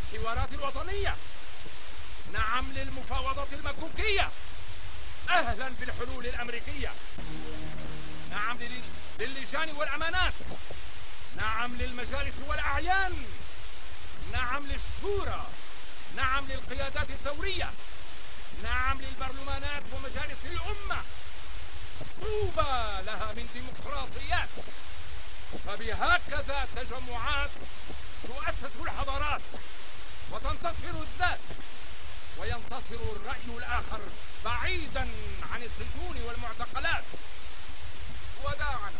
للحوارات الوطنية، نعم للمفاوضات المكوكية، أهلا بالحلول الأمريكية، نعم للجان والأمانات، نعم للمجالس والأعيان، نعم للشورى، نعم للقيادات الثورية، نعم للبرلمانات ومجالس الأمة. طوبى لها من ديمقراطيات، فبهكذا تجمعات تؤسس الحضارات وتنتصر الذات وينتصر الرأي الآخر بعيدا عن السجون والمعتقلات. وداعا،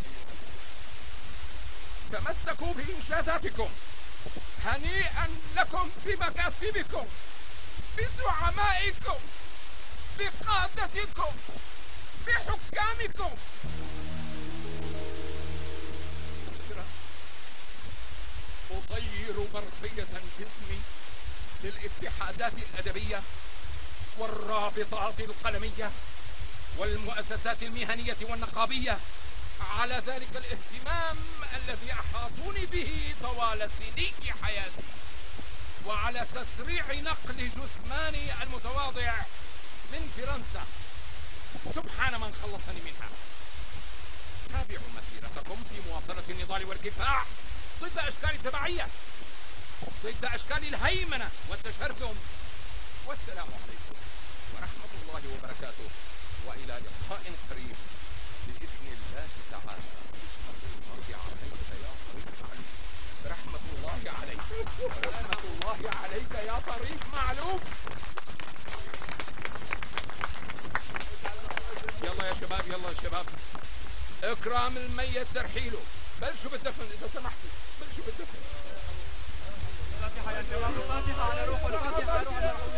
تمسكوا بإنجازاتكم، هنيئا لكم بمكاسبكم، بزعمائكم، بقادتكم، بحكامكم. أطير برقية باسمي للاتحادات الأدبية والرابطات القلمية والمؤسسات المهنية والنقابية على ذلك الاهتمام الذي أحاطوني به طوال سنين حياتي، وعلى تسريع نقل جثماني المتواضع من فرنسا سبحان من خلصني منها. تابعوا مسيرتكم في مواصلة النضال والكفاح ضد أشكال التبعية، ضد أشكال الهيمنة والتشرذم. والسلام عليكم ورحمة الله وبركاته، وإلى لقاء قريب بإذن الله تعالى. رحمة الله عليك ورحمة الله عليك يا طريف معلوم. يلا يا شباب، يلا يا شباب، اكرام الميت ترحيله. بلشوا بالدفن إذا سمحتوا، بلشوا بالدفن. الفاتحة يا شباب، الفاتحة على روح الفاتحة.